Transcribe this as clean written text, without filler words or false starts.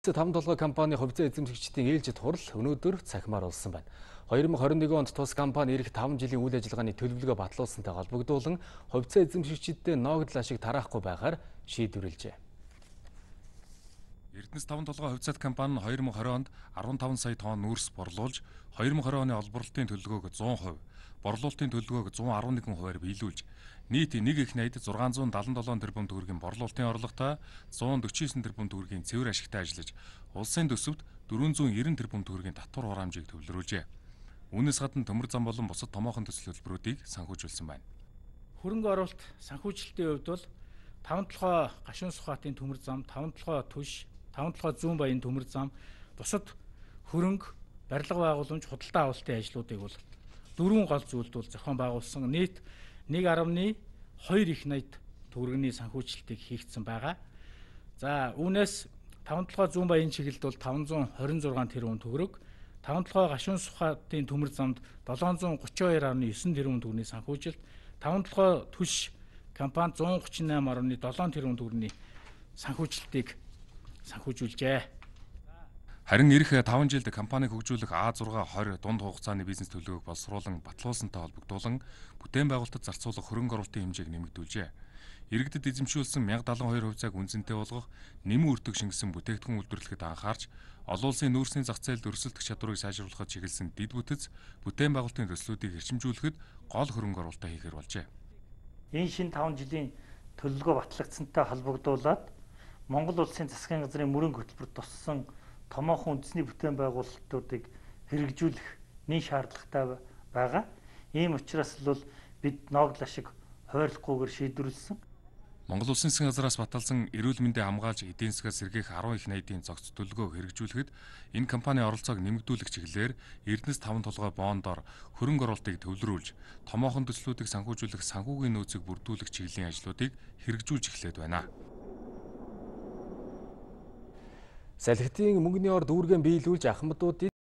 5 толгой компани хувьцаа эзэмшигчдийн ээлжид хурал өнөөдөр цахимаар болсон байна. 2021 онд тус компани ирэх 5 жилийн үйл ажиллагааны төлөвлөгөө батлуулсантай холбогдуулан хувьцаа эзэмшигчдэд ногдол ашиг тараахгүй байгаар шийдвэрлэжээ. Эрдэнэс 5 толгой хувьцаат компани нь 2020 онд 15 сая тонн нүүрс борлуулж 2020 оны олборлолтын төлөвлөгөөг 100%, борлуулалтын төлөвлөгөөг 111%-аар биелүүлж нийт нэг их найд 677 тэрбум төгрөгийн борлуулалтын орлоготой 149 тэрбум төгрөгийн цэвэр ашигтай ажиллаж улсын төсөвт 490 тэрбум төгрөгийн татвар хураамжийг төвлөрүүлжээ. Үүнээс гадна төмөр зам болон бусад томоохон төсөл хөтөлбөрүүдийг санхүүжүүлсэн байна. Хөрөнгө оруулалт санхүүжилтийн хувьд бол 5 толгой гашуун сухатын төмөр зам, 5 толгой түш, 5 толгой зүүн баян төмөр зам, бусад хөрөнгө, барилга байгууламж, худалдаа авалтын ажлуудыг бол 4 гол зүйлд бол зохион байгуулсан. Нийт 1.2 их найд төгрөгийн санхүүжилтийг хийгдсэн байгаа. За үүнээс 5 толгой зүүн баян чиглэлд бол 526 тэрбум төгрөг, 5 толгой гашуун сухатын төмөр замд 732.9 тэрбум төгрөгийн санхүүжилт, 5 толгой түш компани 138.7 тэрбум төгрөгийн санхүүжилтийг санхүүжүүлжээ. Харин эх 5 жилд компаниг хөгжүүлэх А620 дунд хугацааны бизнес төлөвлөгөөг боловсруулан батлуулсантай холбогдуулан бүтээн байгуулалтад зарцуулах хөрөнгө оруулалтын хэмжээг нэмэгдүүлжээ. Иргэдэд эзэмшүүлсэн 1072 хувьцааг үнцэнтэй болгох, нэмэн өртөг шингэсэн бүтээгдэхүүн үйлдвэрлэхэд анхаарч, олон улсын нүүрсний зах зээлд өрсөлдөх чадварыг сайжруулахад чиглэсэн дэд бүтэц бүтээн байгуулалтын төслүүдийг хэрчимжүүлэхэд гол хөрөнгө оруулалтаа хийхээр болжээ. Энэ шинэ 5 жилийн төлөвлөгөө батлагдсантай холбогдуулаад Монгол улсын засгийн газрын мөрөнгө хөтөлбөрт туссан томоохон үндэсний бүтээн байгуулалтуудыг хэрэгжүүлэх нэн шаардлагатай байгаа. Ийм учраас л бид ногдол ашиг хойрлохгүйгээр шийдвэрлсэн. Монгол улсын засгийн газраас баталсан эрүүл мэндийг хамгаалж эдийн засгаар сэргээх 10 их найдын цогц төлөвлөгөө хэрэгжүүлэхэд энэ компанийн оролцоог нэмэгдүүлэх чиглэлээр Эрдэнэс 5 толгой бондоор хөрөнгө оруулалтыг төвлөрүүлж, томоохон төслүүдийг санхүүжүүлэх санхүүгийн нөөцийг бүрдүүлэх чиглэлийн ажлуудыг хэрэгжүүлж эхлээд байна. Салхитын мөнгөний ор дүүргэн биелүүлж ахмадуудыг